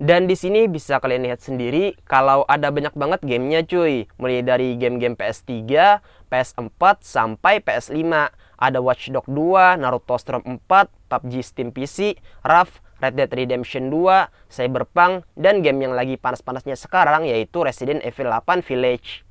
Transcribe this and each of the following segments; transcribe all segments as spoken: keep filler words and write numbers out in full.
Dan di sini bisa kalian lihat sendiri kalau ada banyak banget gamenya cuy. Mulai dari game-game P S tiga, P S empat, sampai P S lima. Ada Watch Dogs dua, Naruto Storm empat, P U B G Steam P C, R A F, Red Dead Redemption dua, Cyberpunk, dan game yang lagi panas-panasnya sekarang yaitu Resident Evil delapan Village.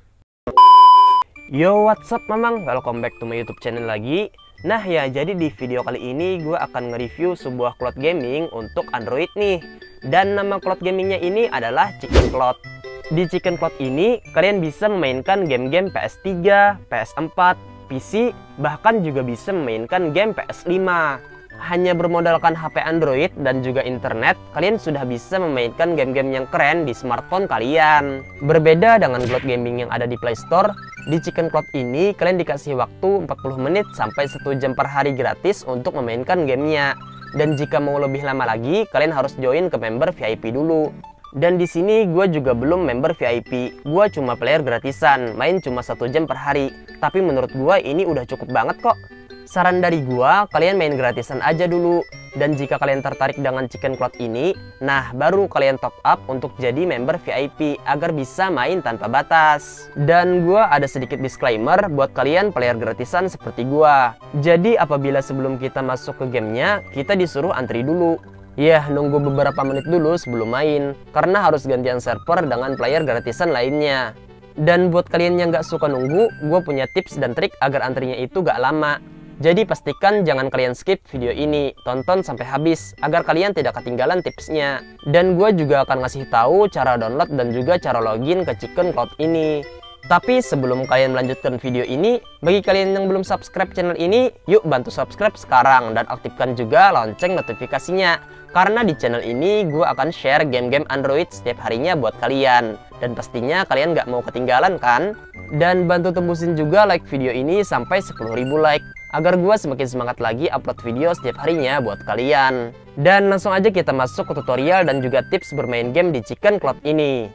Yo, what's up mamang, welcome back to my YouTube channel lagi. Nah ya, jadi di video kali ini gue akan nge-review sebuah cloud gaming untuk Android nih. Dan nama cloud gamingnya ini adalah Chicken Cloud. Di Chicken Cloud ini, kalian bisa memainkan game-game P S tiga, P S empat, P C, bahkan juga bisa memainkan game P S lima. Hanya bermodalkan H P Android dan juga internet, kalian sudah bisa memainkan game-game yang keren di smartphone kalian. Berbeda dengan cloud gaming yang ada di Play Store, di Chicken Cloud ini kalian dikasih waktu empat puluh menit sampai satu jam per hari gratis untuk memainkan gamenya. Dan jika mau lebih lama lagi, kalian harus join ke member V I P dulu. Dan di sini gue juga belum member V I P, gue cuma player gratisan, main cuma satu jam per hari. Tapi menurut gue ini udah cukup banget kok. Saran dari gue, kalian main gratisan aja dulu. Dan jika kalian tertarik dengan Chicken Cloud ini, nah baru kalian top up untuk jadi member V I P agar bisa main tanpa batas. Dan gue ada sedikit disclaimer buat kalian player gratisan seperti gue. Jadi apabila sebelum kita masuk ke gamenya, kita disuruh antri dulu. Ya, nunggu beberapa menit dulu sebelum main, karena harus gantian server dengan player gratisan lainnya. Dan buat kalian yang gak suka nunggu, gue punya tips dan trik agar antrinya itu gak lama. Jadi pastikan jangan kalian skip video ini, tonton sampai habis, agar kalian tidak ketinggalan tipsnya. Dan gue juga akan ngasih tahu cara download dan juga cara login ke Chicken Cloud ini. Tapi sebelum kalian melanjutkan video ini, bagi kalian yang belum subscribe channel ini, yuk bantu subscribe sekarang dan aktifkan juga lonceng notifikasinya. Karena di channel ini gue akan share game-game Android setiap harinya buat kalian. Dan pastinya kalian gak mau ketinggalan kan? Dan bantu tembusin juga like video ini sampai sepuluh ribu like, agar gue semakin semangat lagi upload video setiap harinya buat kalian. Dan langsung aja kita masuk ke tutorial dan juga tips bermain game di Chicken Cloud ini.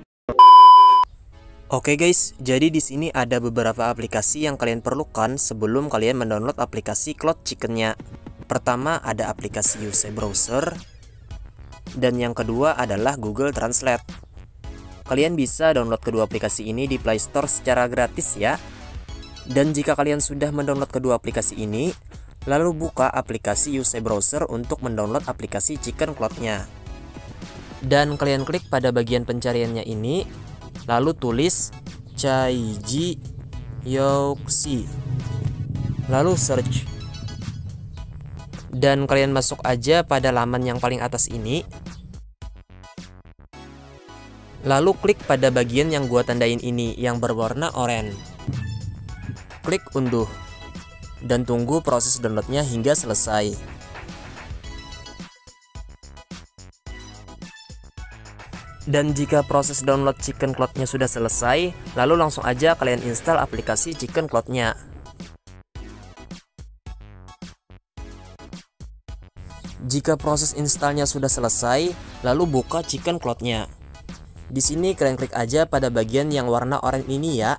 Oke guys, jadi di sini ada beberapa aplikasi yang kalian perlukan sebelum kalian mendownload aplikasi Cloud Chicken-nya. Pertama ada aplikasi U C Browser, dan yang kedua adalah Google Translate. Kalian bisa download kedua aplikasi ini di Play Store secara gratis ya. Dan jika kalian sudah mendownload kedua aplikasi ini, lalu buka aplikasi U C Browser untuk mendownload aplikasi Chicken Cloud-nya. Dan kalian klik pada bagian pencariannya ini, lalu tulis Chaiji Yoxi, lalu search. Dan kalian masuk aja pada laman yang paling atas ini, lalu klik pada bagian yang gua tandain ini yang berwarna oranye. Klik unduh dan tunggu proses downloadnya hingga selesai. Dan jika proses download Chicken Cloud-nya sudah selesai, lalu langsung aja kalian install aplikasi Chicken Cloud-nya. Jika proses installnya sudah selesai, lalu buka Chicken Cloud-nya. Di sini kalian klik aja pada bagian yang warna oranye ini ya.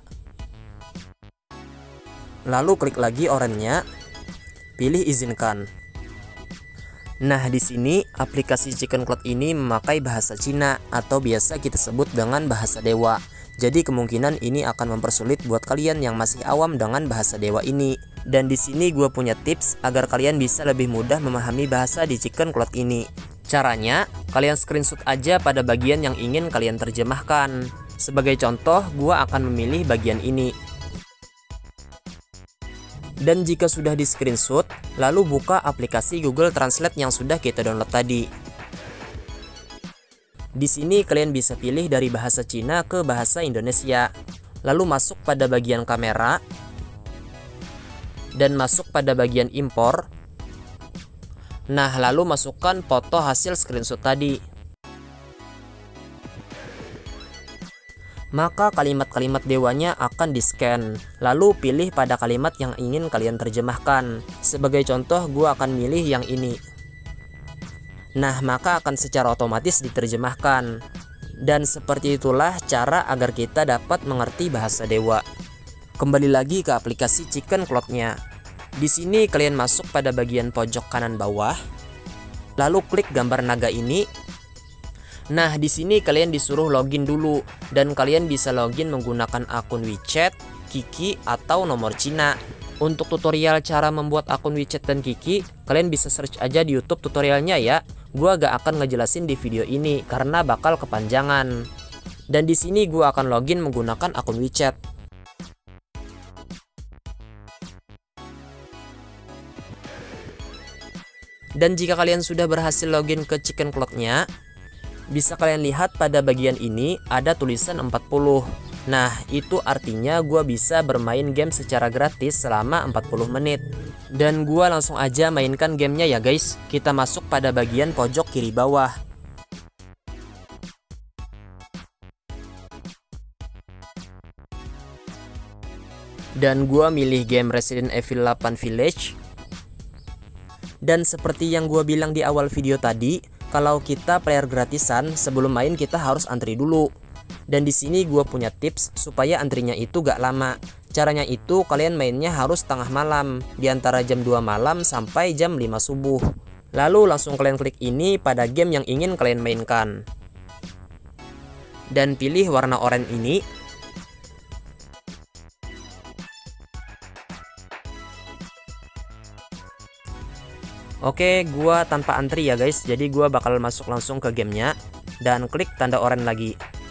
Lalu klik lagi oranye-nya, pilih izinkan. Nah, di sini aplikasi Chicken Cloud ini memakai bahasa Cina atau biasa kita sebut dengan bahasa dewa. Jadi kemungkinan ini akan mempersulit buat kalian yang masih awam dengan bahasa dewa ini. Dan di sini gue punya tips agar kalian bisa lebih mudah memahami bahasa di Chicken Cloud ini. Caranya, kalian screenshot aja pada bagian yang ingin kalian terjemahkan. Sebagai contoh, gue akan memilih bagian ini. Dan jika sudah di screenshot, lalu buka aplikasi Google Translate yang sudah kita download tadi. Di sini kalian bisa pilih dari bahasa Cina ke bahasa Indonesia. Lalu masuk pada bagian kamera dan masuk pada bagian impor. Nah, lalu masukkan foto hasil screenshot tadi. Maka kalimat-kalimat dewanya akan di-scan. Lalu pilih pada kalimat yang ingin kalian terjemahkan. Sebagai contoh, gue akan milih yang ini. Nah, maka akan secara otomatis diterjemahkan. Dan seperti itulah cara agar kita dapat mengerti bahasa dewa. Kembali lagi ke aplikasi Chicken Cloud-nya. Di sini kalian masuk pada bagian pojok kanan bawah. Lalu klik gambar naga ini. Nah, di sini kalian disuruh login dulu dan kalian bisa login menggunakan akun WeChat, Kiki atau nomor Cina. Untuk tutorial cara membuat akun WeChat dan Kiki, kalian bisa search aja di YouTube tutorialnya ya. Gua gak akan ngejelasin di video ini karena bakal kepanjangan. Dan di sini gua akan login menggunakan akun WeChat. Dan jika kalian sudah berhasil login ke Chicken Cloud-nya, bisa kalian lihat pada bagian ini ada tulisan empat puluh. Nah, itu artinya gua bisa bermain game secara gratis selama empat puluh menit. Dan gua langsung aja mainkan gamenya ya guys. Kita masuk pada bagian pojok kiri bawah. Dan gua milih game Resident Evil delapan Village. Dan seperti yang gua bilang di awal video tadi, kalau kita player gratisan, sebelum main kita harus antri dulu. Dan di sini gue punya tips supaya antrinya itu gak lama. Caranya itu kalian mainnya harus tengah malam, di antara jam dua malam sampai jam lima subuh. Lalu langsung kalian klik ini pada game yang ingin kalian mainkan. Dan pilih warna oranye ini. Oke, gua tanpa antri ya guys. Jadi gua bakal masuk langsung ke gamenya dan klik tanda oranye lagi.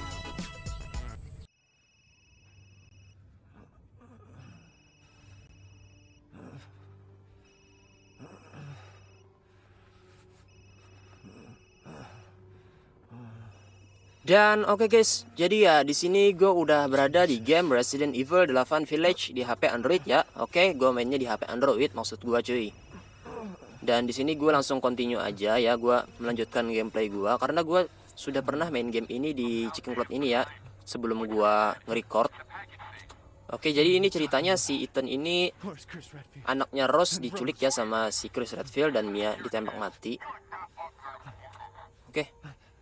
Dan oke okay guys, jadi ya di sini gue udah berada di game Resident Evil delapan Village di H P Android ya. Oke, okay, gue mainnya di H P Android maksud gue cuy. Dan di sini gue langsung continue aja ya, gue melanjutkan gameplay gue karena gue sudah pernah main game ini di Chicken Cloud ini ya sebelum gue nge-record. Oke, okay, jadi ini ceritanya si Ethan ini anaknya Rose diculik ya sama si Chris Redfield dan Mia ditembak mati. Oke. Okay.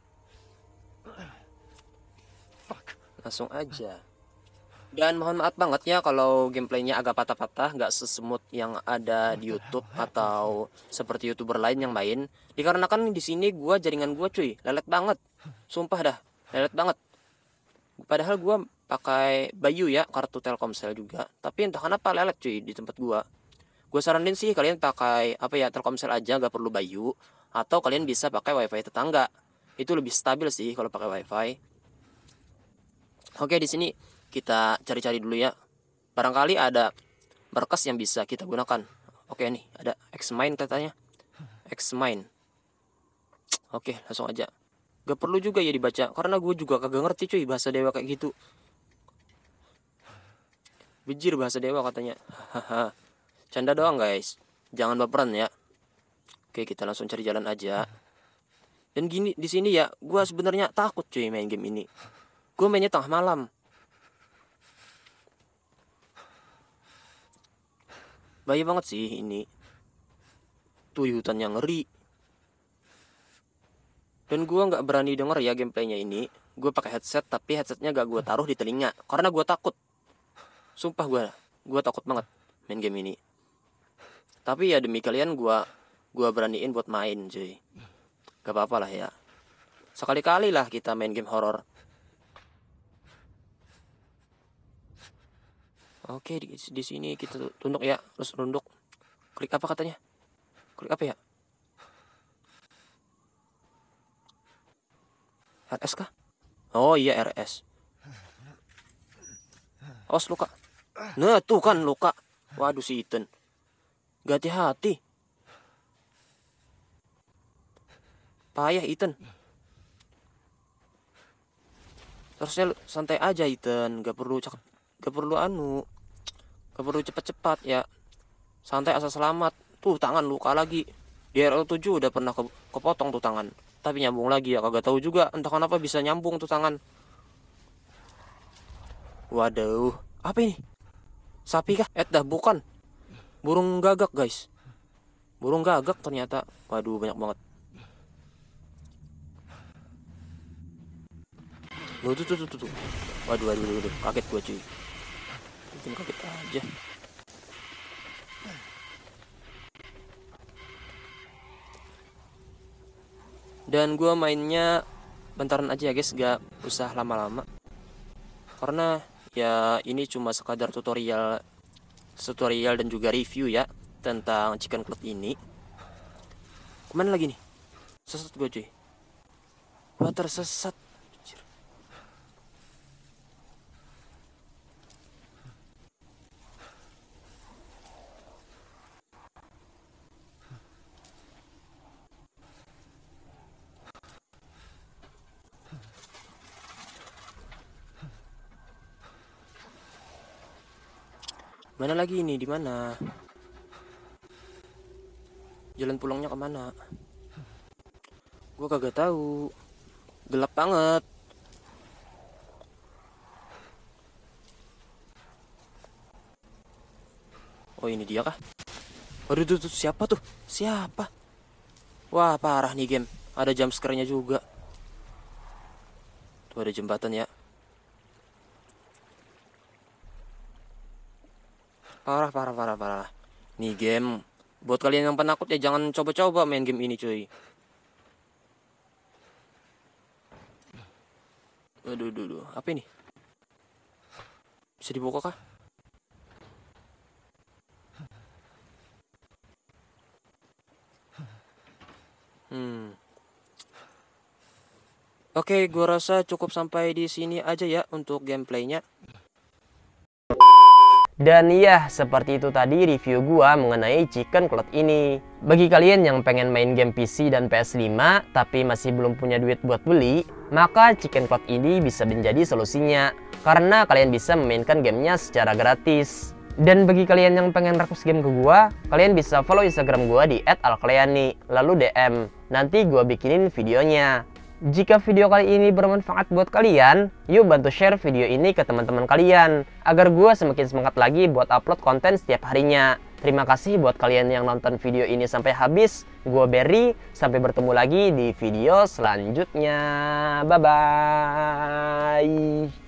Langsung aja. Dan mohon maaf banget ya kalau gameplaynya agak patah-patah, nggak sesmooth yang ada di YouTube atau seperti YouTuber lain yang main. Dikarenakan di sini gua jaringan gua cuy lelet banget, sumpah dah lelet banget. Padahal gua pakai Bayu ya, kartu Telkomsel juga, tapi entah kenapa lelet cuy di tempat gua. Gua saranin sih kalian pakai apa ya Telkomsel aja, nggak perlu Bayu, atau kalian bisa pakai WiFi tetangga. Itu lebih stabil sih kalau pakai WiFi. Oke, di sini kita cari-cari dulu ya. Barangkali ada berkas yang bisa kita gunakan. Oke nih, ada Xmine katanya. Xmine. Oke, langsung aja. Gak perlu juga ya dibaca, karena gue juga kagak ngerti cuy bahasa dewa kayak gitu. Bejir bahasa dewa katanya. Haha. Canda doang guys. Jangan baperan ya. Oke, kita langsung cari jalan aja. Dan gini di sini ya, gue sebenarnya takut cuy main game ini. Gue mainnya tengah malam. Bahaya banget sih ini. Tuh di hutannya ngeri. Dan gue nggak berani denger ya gameplaynya ini. Gue pakai headset tapi headsetnya gak gue taruh di telinga karena gue takut. Sumpah gue, gue takut banget main game ini. Tapi ya demi kalian gue, gue beraniin buat main cuy. Gak apa-apa lah ya. Sekali-kali lah kita main game horor. Oke, di, di sini kita tunduk ya, terus runduk. Klik apa katanya? Klik apa ya? R S kah? Oh iya R S. Awas luka. Nah tuh kan luka. Waduh si Ethan. Gak hati-hati. Payah Ethan. Harusnya santai aja Ethan. Gak perlu cakep. Gak perlu anu. Gak perlu cepat-cepat ya. Santai asal selamat. Tuh tangan luka lagi. Di R O tujuh udah pernah ke kepotong tuh tangan. Tapi nyambung lagi ya. Kagak tahu juga entah kenapa bisa nyambung tuh tangan. Waduh. Apa ini? Sapi kah? Eh dah bukan. Burung gagak guys. Burung gagak ternyata. Waduh banyak banget. Loh tuh tuh tuh tuh. Waduh waduh waduh. waduh. Kaget gua cuy. Bikin kaget aja. Dan gue mainnya bentaran aja ya guys, gak usah lama-lama. Karena ya ini cuma sekadar tutorial tutorial dan juga review ya tentang chicken cloth ini. Kemana lagi nih? Sesat gue cuy. Gua tersesat. Anjir. Mana lagi ini? Di mana? Jalan pulangnya kemana? Gua kagak tahu. Gelap banget. Oh ini dia kah? Waduh tuh, tuh siapa tuh? Siapa? Wah parah nih game. Ada jump scare-nya juga. Tuh ada jembatan ya. Parah parah parah parah. Nih game. Buat kalian yang penakut ya jangan coba-coba main game ini cuy. Aduh, aduh, aduh. Apa ini? Bisa dibuka kah? Hmm. Oke, gua rasa cukup sampai di sini aja ya untuk gameplaynya. Dan ya, seperti itu tadi review gua mengenai chicken cloth ini. Bagi kalian yang pengen main game P C dan P S lima tapi masih belum punya duit buat beli, maka chicken cloth ini bisa menjadi solusinya. Karena kalian bisa memainkan gamenya secara gratis. Dan bagi kalian yang pengen request game ke gua, kalian bisa follow Instagram gua di et alkleani, lalu D M. Nanti gua bikinin videonya. Jika video kali ini bermanfaat buat kalian, yuk bantu share video ini ke teman-teman kalian, agar gue semakin semangat lagi buat upload konten setiap harinya. Terima kasih buat kalian yang nonton video ini sampai habis. Gue Berry, sampai bertemu lagi di video selanjutnya. Bye-bye.